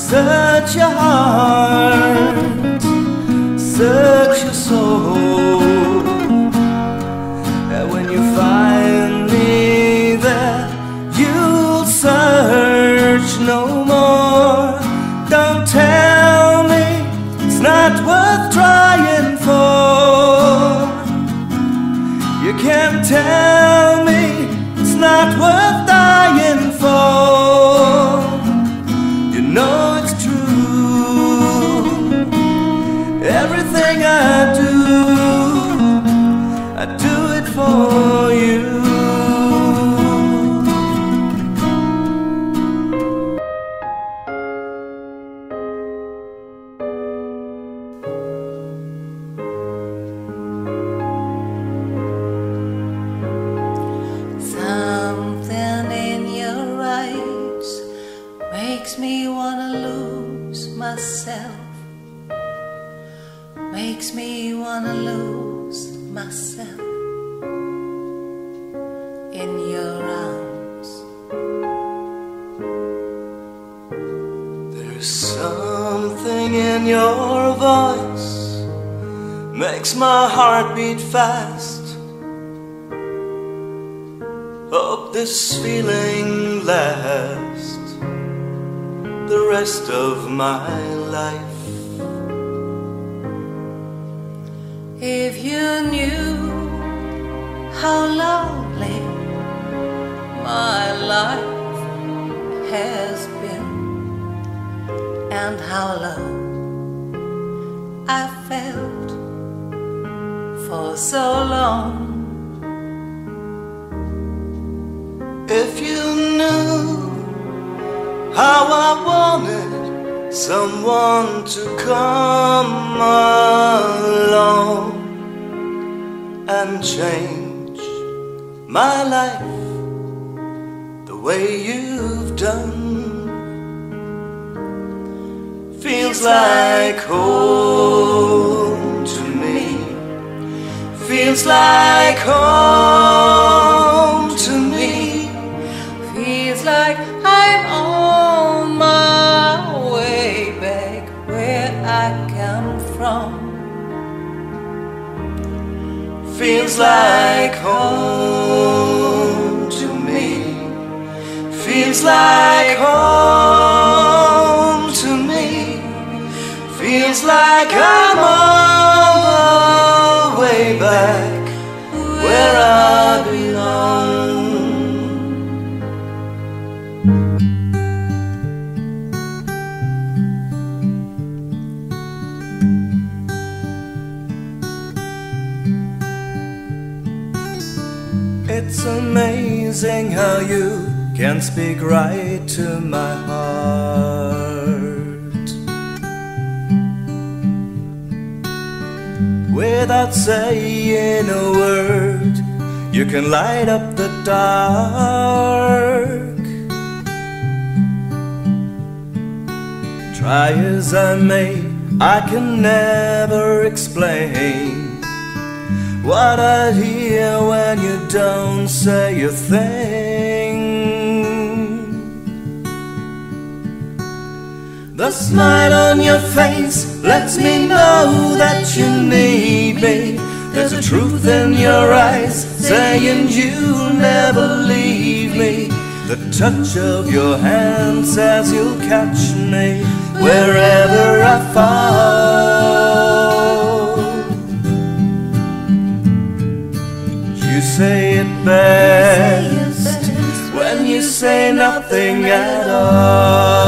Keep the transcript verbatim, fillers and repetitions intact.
Search your heart, search your soul, and when you find me there, you'll search no more. Don't tell me it's not worth trying for. You can't tell me it's not worth dying for. You know it's true. Everything I do, I do it for you. Something in your eyes makes me wanna lose myself, makes me wanna lose myself in your arms. There's something in your voice makes my heart beat fast. Hope this feeling lasts the rest of my life. If you knew how lonely my life has been, and how low I felt for so long. If you knew how I wanted someone to come along and change my life the way you've done. Feels like home to me. Feels like home to me. Feels like I'm on my way back where I come from. Feels like home to me. Feels like home to me. Feels like I'm all the way back where I belong. It's amazing how you can speak right to my heart without saying a word. You can light up the dark. Try as I may, I can never explain what I hear when you don't say a thing. The smile on your face lets me know that you need me. There's a truth in your eyes saying you'll never leave me. The touch of your hand says you'll catch me wherever I fall. You say it best when you say nothing at all.